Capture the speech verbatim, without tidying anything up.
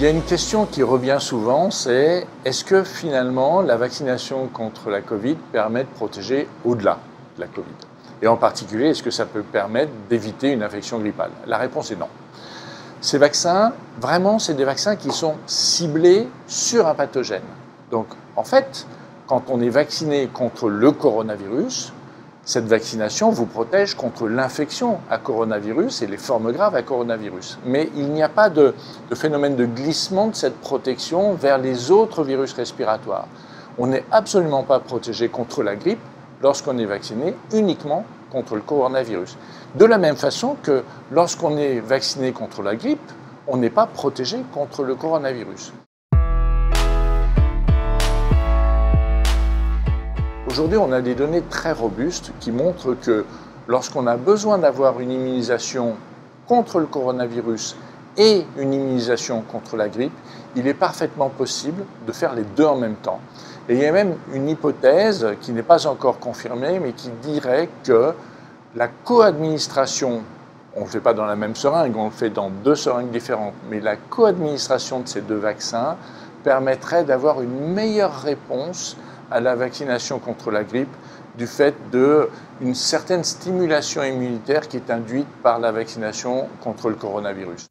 Il y a une question qui revient souvent, c'est est-ce que finalement la vaccination contre la Covid permet de protéger au-delà de la Covid? Et en particulier, est-ce que ça peut permettre d'éviter une infection grippale? La réponse est non. Ces vaccins, vraiment, c'est des vaccins qui sont ciblés sur un pathogène. Donc, en fait, quand on est vacciné contre le coronavirus, cette vaccination vous protège contre l'infection à coronavirus et les formes graves à coronavirus. Mais il n'y a pas de, de phénomène de glissement de cette protection vers les autres virus respiratoires. On n'est absolument pas protégé contre la grippe lorsqu'on est vacciné uniquement contre le coronavirus. De la même façon que lorsqu'on est vacciné contre la grippe, on n'est pas protégé contre le coronavirus. Aujourd'hui, on a des données très robustes qui montrent que lorsqu'on a besoin d'avoir une immunisation contre le coronavirus et une immunisation contre la grippe, il est parfaitement possible de faire les deux en même temps. Et il y a même une hypothèse qui n'est pas encore confirmée, mais qui dirait que la co-administration, on ne le fait pas dans la même seringue, on le fait dans deux seringues différentes, mais la co-administration de ces deux vaccins permettrait d'avoir une meilleure réponse à la vaccination contre la grippe du fait d'une certaine stimulation immunitaire qui est induite par la vaccination contre le coronavirus.